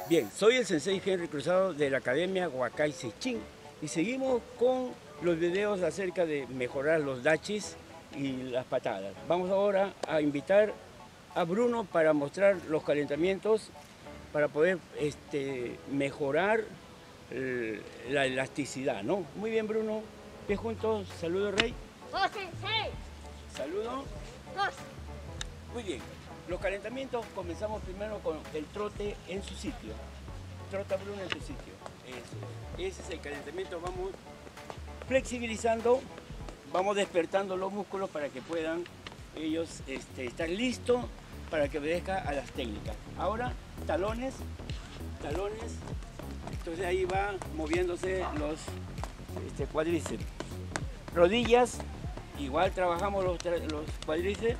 Bien, soy el Sensei Henry Cruzado de la Academia Huacay Sechín y seguimos con los videos acerca de mejorar los dachis y las patadas. Vamos ahora a invitar a Bruno para mostrar los calentamientos para poder mejorar la elasticidad, ¿no? Muy bien, Bruno. Pies juntos. Saludo, Rey. ¡Oh, Sensei! Saludo. ¡Dos! Muy bien. Los calentamientos comenzamos primero con el trote en su sitio. Trota, Bruno, en su sitio. Eso. Ese es el calentamiento. Vamos flexibilizando, vamos despertando los músculos para que puedan ellos estar listos para que obedezca a las técnicas. Ahora, talones. Entonces ahí va moviéndose los cuádriceps. Rodillas, igual trabajamos los cuádriceps.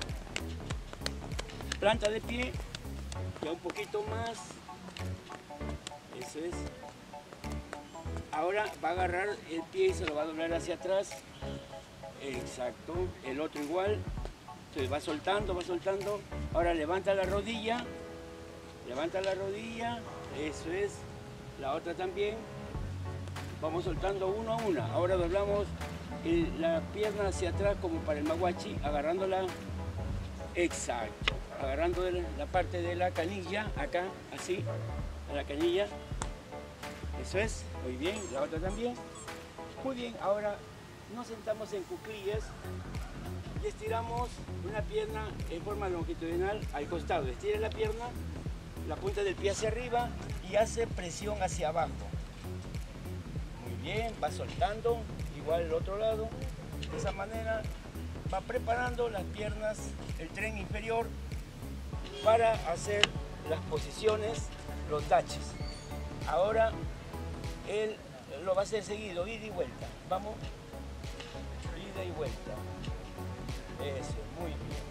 Planta de pie, ya un poquito más. Eso es. Ahora va a agarrar el pie y se lo va a doblar hacia atrás. Exacto. El otro igual. Entonces va soltando, va soltando. Ahora levanta la rodilla. Levanta la rodilla. Eso es. La otra también. Vamos soltando uno a una. Ahora doblamos la pierna hacia atrás como para el maguachi, agarrándola. Exacto. Agarrando la parte de la canilla, acá, así, a la canilla. Eso es, muy bien, la otra también. Muy bien, ahora nos sentamos en cuclillas y estiramos una pierna en forma longitudinal al costado. Estira la pierna, la punta del pie hacia arriba y hace presión hacia abajo. Muy bien, va soltando, igual el otro lado. De esa manera va preparando las piernas, el tren inferior, para hacer las posiciones, los dachis. Ahora él lo va a hacer seguido, ida y vuelta. Vamos, ida y vuelta. Eso, muy bien.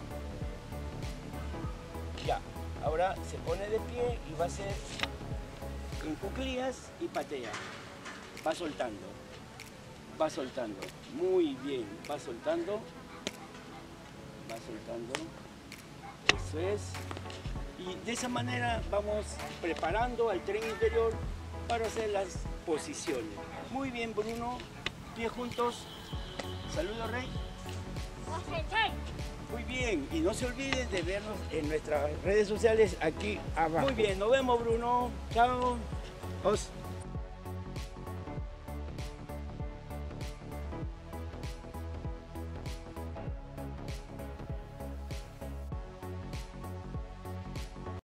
Ya, ahora se pone de pie y va a hacer en cuclillas y patea. Va soltando, muy bien, va soltando. Eso es. Y de esa manera vamos preparando al tren inferior para hacer las posiciones. Muy bien, Bruno. Pies juntos. Saludos, Rey. ¡Oh, Sensei! Muy bien. Y no se olviden de vernos en nuestras redes sociales aquí abajo. Muy bien. Nos vemos, Bruno. Chao. Os.